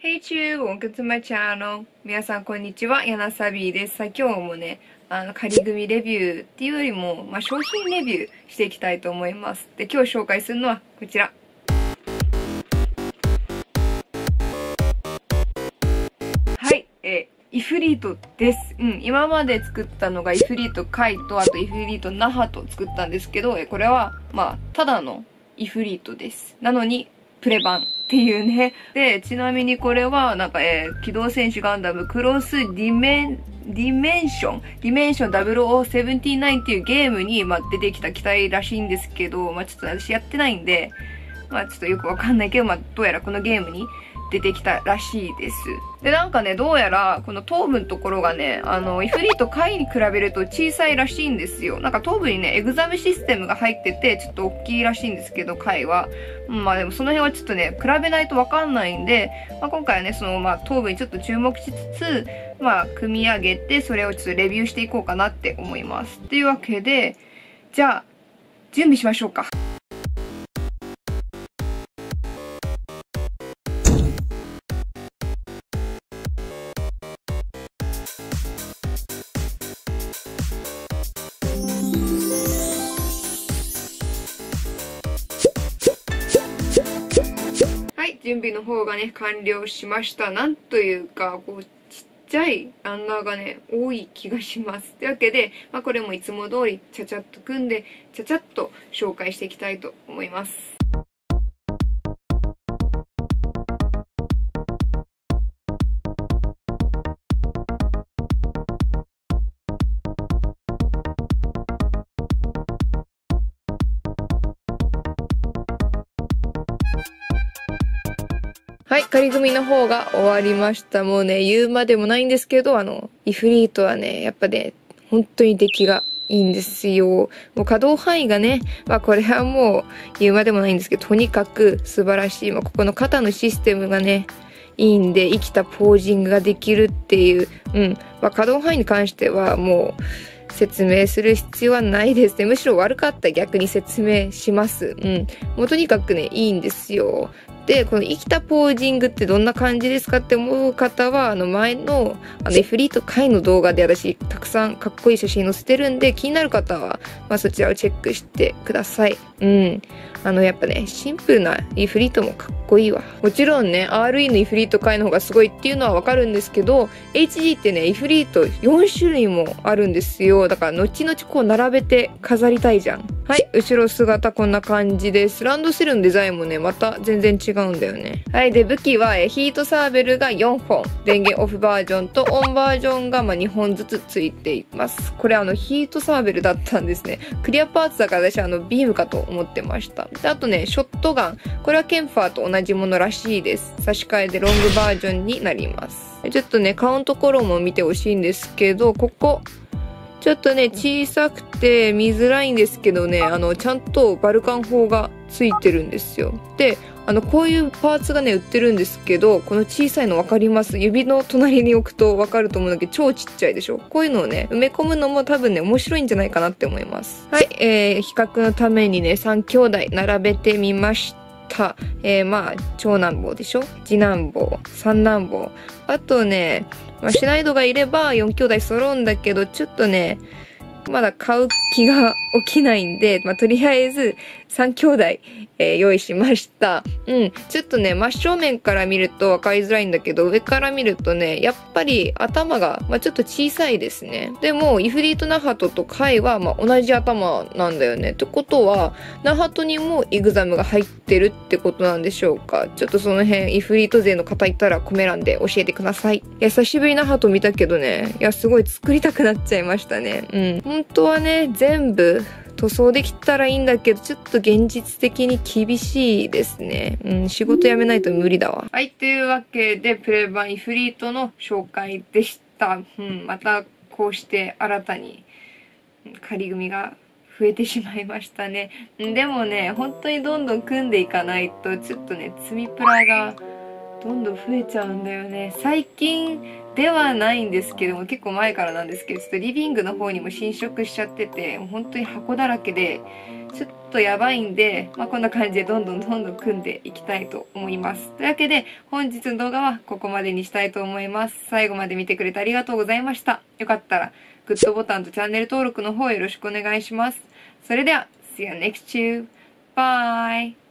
Hey Chu, welcome to my channel. 皆さんこんにちは、ヤナサビーです。今日もね、仮組レビューっていうよりも、商品レビューしていきたいと思います。で、今日紹介するのはこちら。はい、イフリートです。今まで作ったのがイフリートカイと、あとイフリートナハと作ったんですけど、これは、ただのイフリートです。なのに、プレ版っていうね。で、ちなみにこれは、機動戦士ガンダムクロスディメンション0079っていうゲームに、出てきた機体らしいんですけど、ちょっと私やってないんで、ちょっとよくわかんないけど、どうやらこのゲームに出てきたらしいです。で、どうやら、この頭部のところがね、イフリート回に比べると小さいらしいんですよ。頭部にね、エグザムシステムが入ってて、ちょっと大きいらしいんですけど、回は。でもその辺はちょっとね、比べないとわかんないんで、今回はね、頭部にちょっと注目しつつ、組み上げて、それをちょっとレビューしていこうかなって思います。というわけで、じゃあ、準備しましょうか。はい、準備の方がね、完了しました。なんというか、ちっちゃいランナーがね、多い気がします。というわけで、これもいつも通り、ちゃちゃっと組んで、ちゃちゃっと紹介していきたいと思います。はい、仮組みの方が終わりました。もうね、言うまでもないんですけど、イフリートはね、やっぱね、本当に出来がいいんですよ。もう可動範囲がね、これはもう言うまでもないんですけど、とにかく素晴らしい。ここの肩のシステムがね、いいんで、生きたポージングができるっていう、可動範囲に関してはもう、説明する必要はないですね。むしろ悪かったら逆に説明します。もうとにかくね、いいんですよ。で、この生きたポージングってどんな感じですかって思う方は、前の、エフリート回の動画で私、たくさんかっこいい写真載せてるんで、気になる方は、そちらをチェックしてください。やっぱね、シンプルなイフリートもかっこいいわ。もちろんね、RE のイフリート回の方がすごいっていうのはわかるんですけど、HD ってね、イフリート4種類もあるんですよ。だから、後々こう並べて飾りたいじゃん。はい、後ろ姿こんな感じです。ランドセルのデザインもね、また全然違うんだよね。はい、で、武器はヒートサーベルが4本。電源オフバージョンとオンバージョンが2本ずつついています。これヒートサーベルだったんですね。クリアパーツだから私ビームかと思ってました。で、あとね、ショットガン。これはケンファーと同じものらしいです。差し替えでロングバージョンになります。ちょっとね、顔のところも見てほしいんですけど、ここ。ちょっとね、小さくて見づらいんですけどね、ちゃんとバルカン砲がついてるんですよ。で、こういうパーツがね、売ってるんですけど、この小さいの分かります？指の隣に置くと分かると思うんだけど、超ちっちゃいでしょ。こういうのをね、埋め込むのも多分ね、面白いんじゃないかなって思います。はい、比較のためにね、3兄弟並べてみました。長男坊でしょ？次男坊、三男坊。あとね、シュナイドがいれば4兄弟揃うんだけど、ちょっとね、まだ買う気が起きないんで、とりあえず3兄弟、用意しました。ちょっとね、真正面から見ると分かりづらいんだけど、上から見るとね、やっぱり頭が、ちょっと小さいですね。でも、イフリートナハトとカイは、同じ頭なんだよね。ってことは、ナハトにもイグザムが入ってるってことなんでしょうか。ちょっとその辺、イフリート勢の方いたらコメ欄で教えてください。久しぶりナハト見たけどね、すごい作りたくなっちゃいましたね。本当はね、全部、塗装できたらいいんだけど、ちょっと現実的に厳しいですね。仕事辞めないと無理だわ。はい、というわけで、プレ版イフリートの紹介でした。またこうして新たに仮組が増えてしまいましたね。でもね、本当にどんどん組んでいかないと、ちょっとね、積みプラがどんどん増えちゃうんだよね。最近ではないんですけども、結構前からなんですけど、ちょっとリビングの方にも侵食しちゃってて、本当に箱だらけで、ちょっとやばいんで、こんな感じでどんどん組んでいきたいと思います。というわけで、本日の動画はここまでにしたいと思います。最後まで見てくれてありがとうございました。よかったら、グッドボタンとチャンネル登録の方よろしくお願いします。それでは、See you next you. Bye!